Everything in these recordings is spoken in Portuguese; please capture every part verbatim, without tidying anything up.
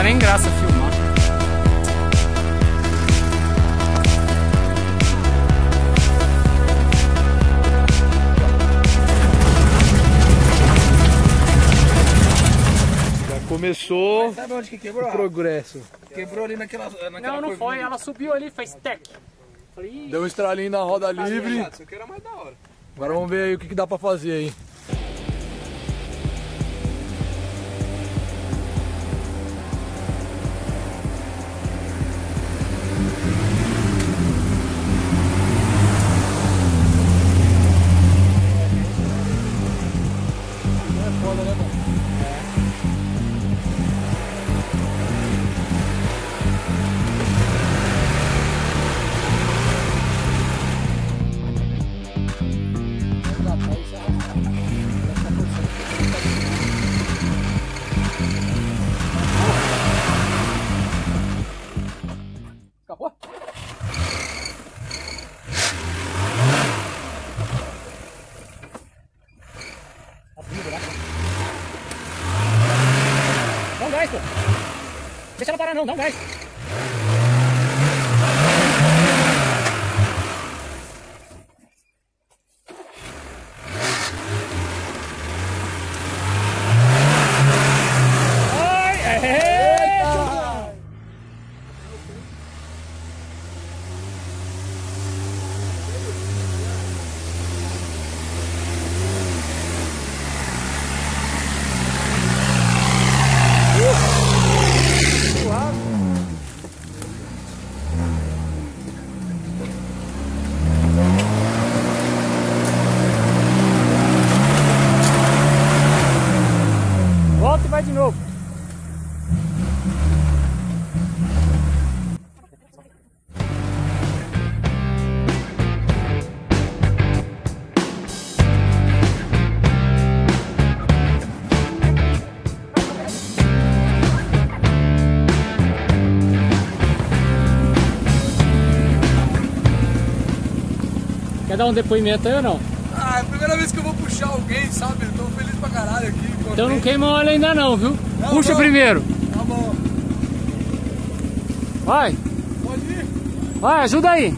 nem graça filmar. Começou. Mas sabe onde que quebrou? O progresso. Quebrou ali naquela, naquela Não, não foi. Ela subiu ali, fez tec. Falei, deu um estralinho na roda livre. Isso aqui era mais da hora. Agora vamos ver aí o que, que dá pra fazer aí. É foda, né, mano? Acabou? dá um gás, pô. Deixa ela parar não, dá um gás. Volta e vai de novo. Quer dar um depoimento aí ou não? Ah, é a primeira vez que eu vou puxar alguém, sabe? Eu tô feliz pra caralho aqui. Então não queima óleo ainda não, viu? Não, Puxa não. primeiro. Tá bom. Vai. Pode ir. Vai, ajuda aí.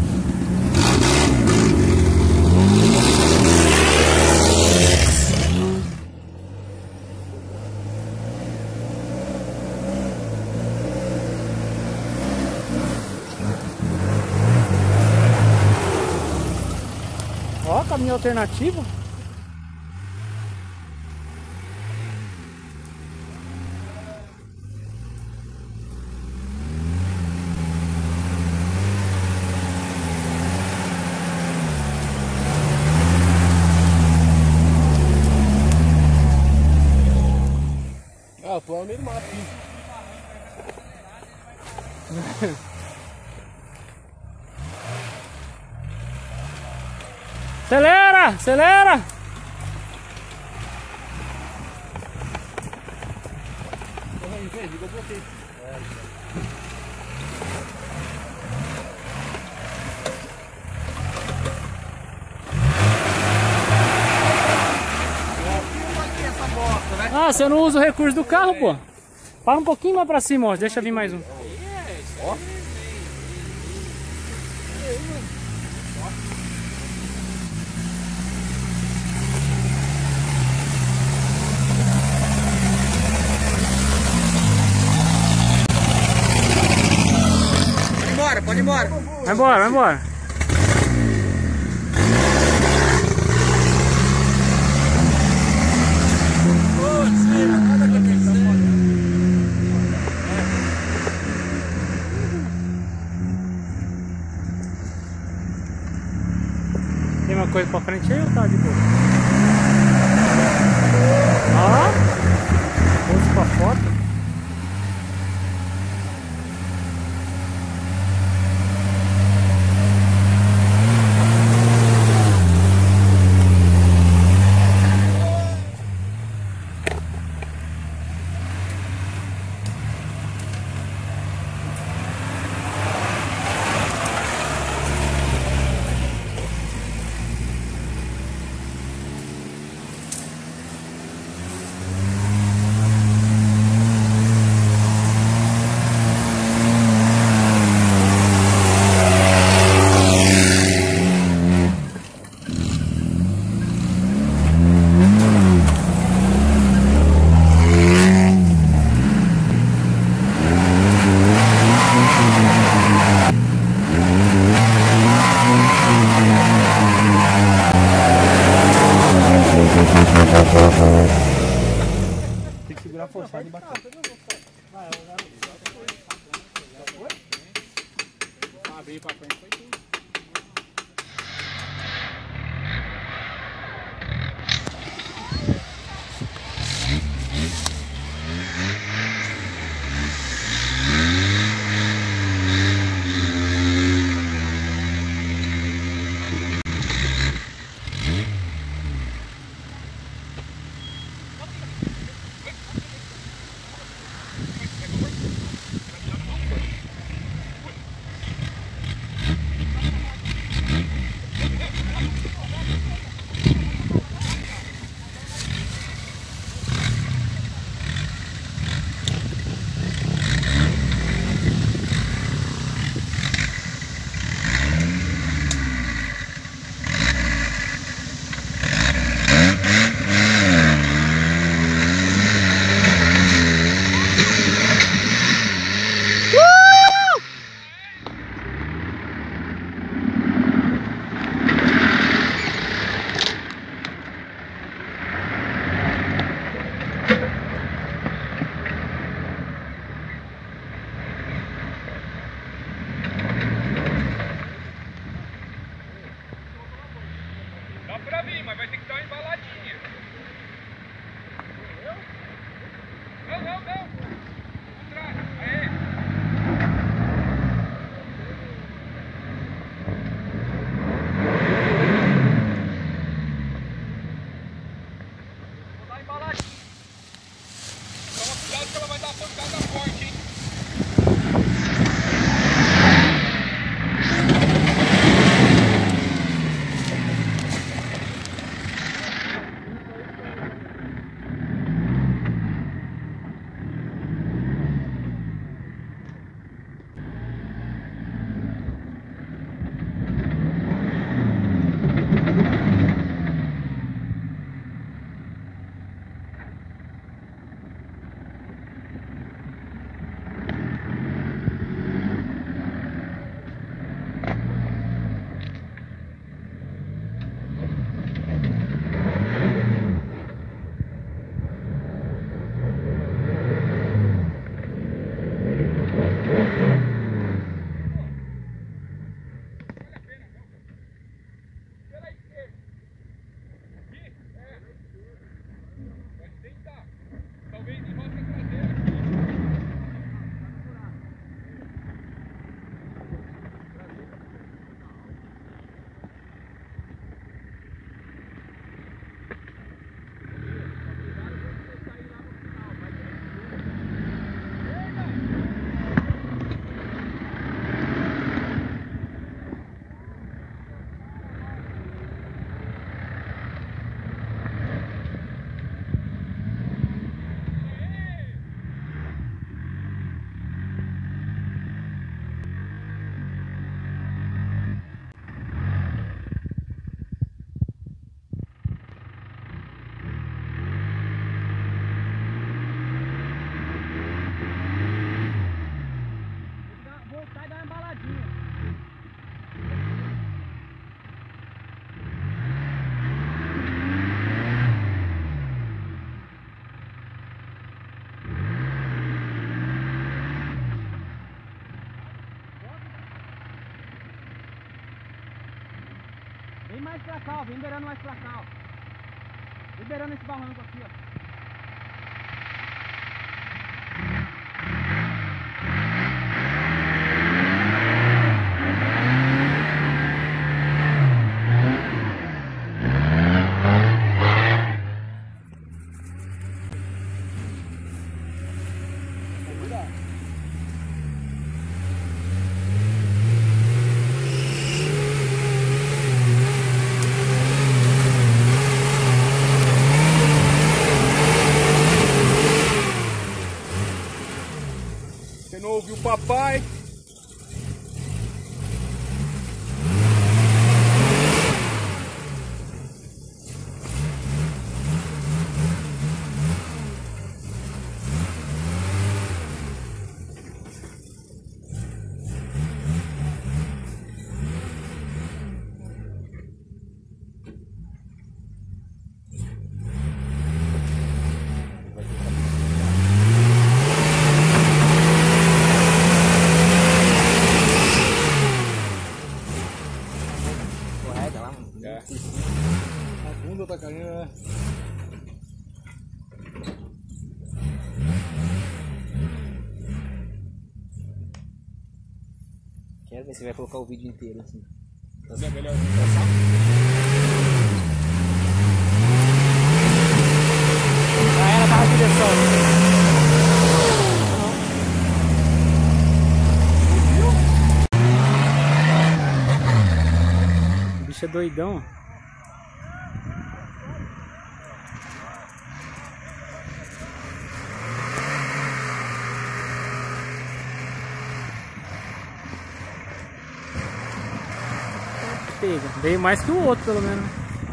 Ó, caminho alternativo. Ah, tô no meio do mato aqui. Acelera, acelera. Ah, você não usa o recurso do carro, pô. Para um pouquinho mais pra cima, ó. Deixa vir mais um. Ó. Pode ir embora, pode ir embora. Vai embora, vai embora. Tem uma coisa pra frente aí ou tá de boa? Ó, pose pra foto. segurar forçado e bater. Abrir pra frente foi tudo. Dá pra mim, mas vai ter que dar uma embaladinha. Não, não, não. Por trás. Aê. Vou dar embaladinha. Toma cuidado que ela vai dar pancada forte, hein? Talvez em volta traseira. Vem mais pra cá, ó. Vem beirando mais pra cá, ó. Vem beirando esse barranco aqui, ó. Você não ouviu o papai? Quero ver se vai colocar o vídeo inteiro assim. Mas é melhor Ah, ela tava na direção. O bicho é doidão. Pega. Veio mais que o outro, pelo menos.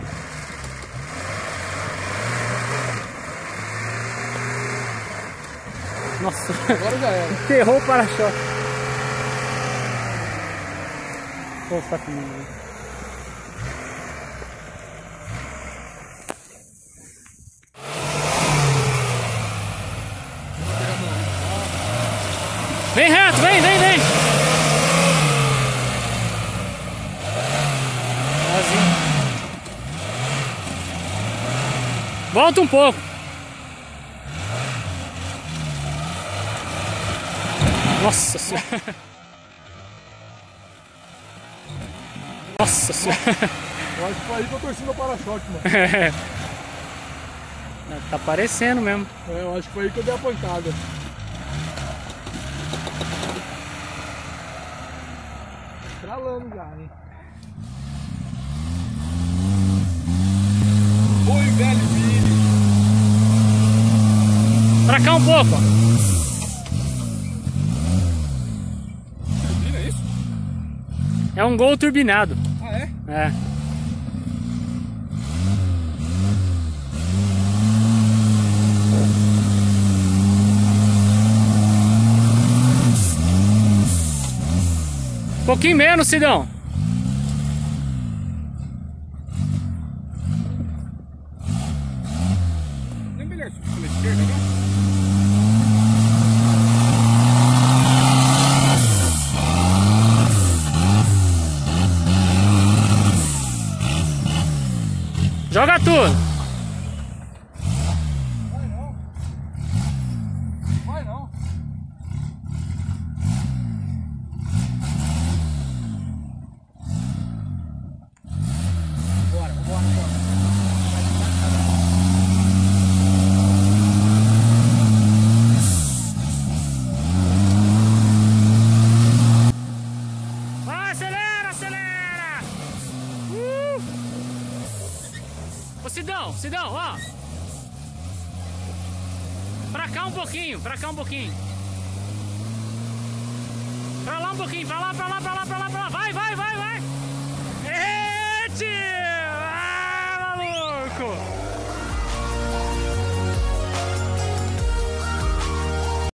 Nossa, Agora já era. enterrou o para-choque. Pô, tá filmando. Vem reto, vem, vem, vem. Volta um pouco. Nossa senhora. Nossa senhora. Eu acho que foi aí que eu torci meu para-choque, mano. É. Tá parecendo mesmo. É, eu acho que foi aí que eu dei a pancada. Estralando já, hein? Oi, velho Billy. Pra cá um pouco, ó. Turbina, é isso? É um Gol turbinado. Ah, é? É. Um pouquinho menos, Sidão. Não é melhor se pela esquerda, não? Joga tudo. Vai não. Vai não. Bora, vambora, bora. Vai, acelera, acelera. Uh. Ô, Sidão, Sidão, ó. Pra cá um pouquinho, pra cá um pouquinho. Pra lá um pouquinho, pra lá, pra lá, pra lá, pra lá, pra lá. Vai, vai, vai, vai.